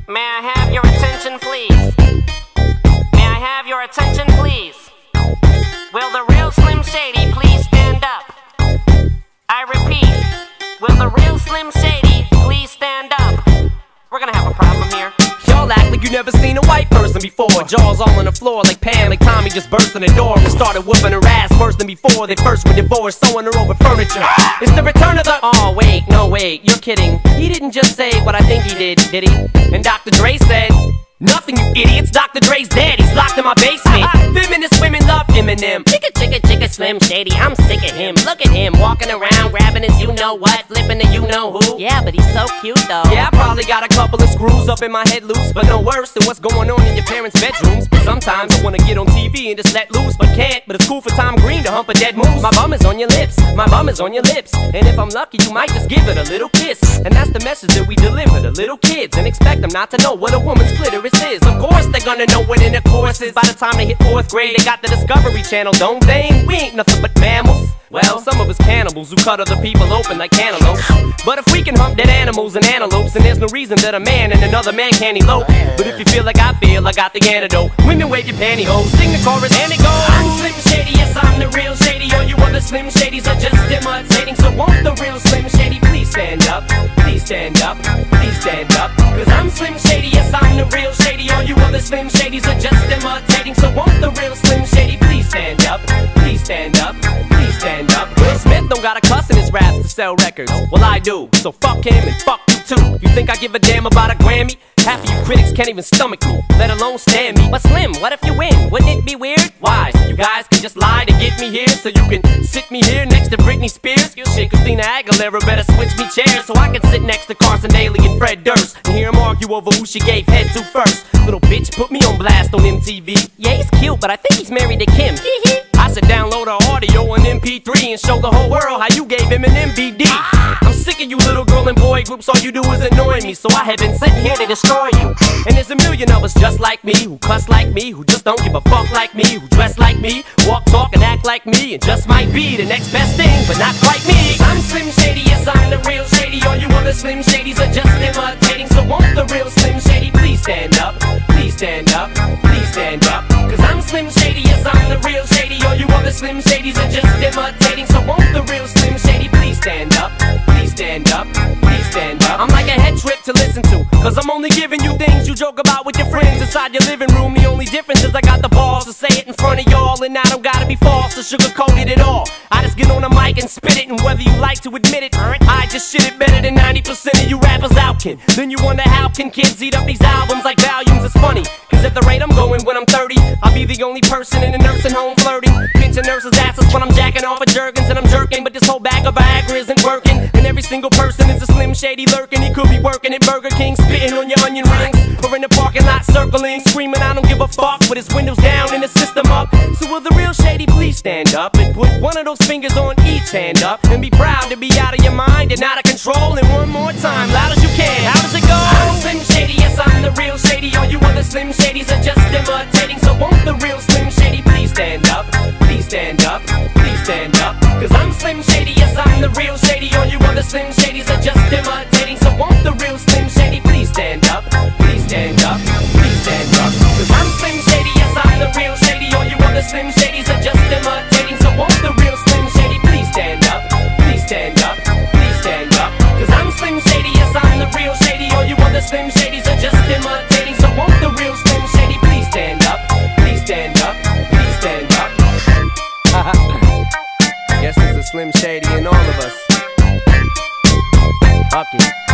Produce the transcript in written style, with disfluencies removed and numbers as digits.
May I have your attention, please? May I have your attention, please? Will the real Slim Shady please stand up? I repeat, will the real Slim Shady please stand up? We're gonna have a problem here. Y'all act like you never seen a white person before. Jaws all on the floor like Pam, like Tommy just burst in the door and started whooping her ass worse than before they first were divorced, sewing her over furniture. It's the return of the... Oh wait, no wait, you're kidding. He didn't just say what I think he did he? And Dr. Dre said, nothing, you idiots. Dr. Dre's dead, he's locked in my basement. Feminist women love Eminem. Chicka, chicka, chicka, Slim Shady, I'm sick of him. Look at him, walking around, grabbing his you-know-what, flipping the you-know-who. Yeah, but he's so cute though. Yeah, I probably got a couple of screws up in my head loose, but no worse than what's going on in your parents' bedrooms. Sometimes I wanna get on TV and just let loose, but can't. But it's cool for Tom Green to hump a dead moose. My bum is on your lips, my bum is on your lips. And if I'm lucky, you might just give it a little kiss. And that's the message that we deliver to little kids, and expect them not to know what a woman's clitoris is. Of course they're gonna know what intercourse is. By the time they hit 4th grade, they got the Discovery Channel, don't they? We ain't nothing but mammals. Well, some of us cannibals who cut other people open like cantaloupes. But if we can hump dead animals and antelopes, then there's no reason that a man and another man can't elope. But if you feel like I feel, I got the antidote. Women wave your pantyhose, sing the chorus and it goes. I'm Slim Shady, yes I'm the real Shady. All you other Slim Shadys are just imitating. So won't the real Slim Shady please stand up? Please stand up, please stand up. Cause I'm Slim Shady, yes I'm the real Shady. All you other Slim Shadys are just imitating. So won't the real Slim Shady please stand up? Please stand up, please stand up. Will Smith don't got a cuss in his raps to sell records. Well I do, so fuck him and fuck you too. You think I give a damn about a Grammy? Half of you critics can't even stomach me, let alone stand me. But Slim, what if you win? Wouldn't it be weird? Why? So you guys can just lie to get me here, so you can sit me here next to Britney Spears? Shit, Christina Aguilera better switch me chairs so I can sit next to Carson Daly and Fred Durst and hear them argue over who she gave head to first. Little bitch put me on blast on MTV. Yeah, he's cute, but I think he's married to Kim. I should download her audio on MP3 and show the whole world how you gave him an MVD. I'm sick of you little girl and boy groups, all you do is annoy me, so I have been sitting here to destroy you. And there's a million of us just like me, who cuss like me, who just don't give a fuck like me, who dress like me, walk, talk, and act like me, and just might be the next best thing, but not quite me. I'm Slim Shady, yes I'm the real Shady. All you other Slim Shadys are just imitating. So won't the real Slim Shady please stand up? Please stand up, please stand up. Cause I'm Slim Shady, yes I'm the real Shady. All you other Slim Shadys are just imitating. So won't the real Slim Shady please stand up? Please stand up, please stand up. I'm like a head trip to listen to, cause I'm only giving you things you joke about with your friends inside your living room. The only difference is I got the balls to say it in front of y'all, and I don't gotta be false or sugarcoat it at all. I just get on the mic and spit it, and whether you like to admit it, I just shit it better than 90% of you rappers out can. Then you wonder how can kids eat up these albums like volumes. It's funny, cause at the rate I'm going when I'm 30, I'll be the only person in a nursing home flirting, pinching nurses' asses when I'm jacking off of Jergens and I'm jerking. But this whole bag of Viagra isn't working, and every single person is a Slim Shady lurking. He could be working at Burger King, spitting on your onion rings, or in the parking lot circling, screaming I don't give a fuck with his windows down and his system up. So will the real Shady please stand up and put one of those fingers on each hand up and be proud to be out of your mind and out of control? And one more time, loud as you can, how does it go? I'm Slim Shady, yes I'm the real Shady. All you other Slim Shadys are just imitating. So won't the real Slim Shady please stand up? Please stand up, please stand up. Cause I'm Slim Shady, yes I'm the real Shady. All you other Slim Shadys are just imitating. So won't the real Slim Shady please stand up? Please stand up, please stand up. Cause I'm Slim Shady, yes I'm the real Shady. All you other Slim Shadys are just imitating. So won't the real Slim Shady please stand up? Please stand up, please stand up. Cause I'm Slim Shady, yes I'm the real Shady. All you other Slim Shadys are just imitating. So won't the real Slim Shady please stand up? Please stand up, please stand up. Guess there's a Slim Shady in all of us. Fuck it.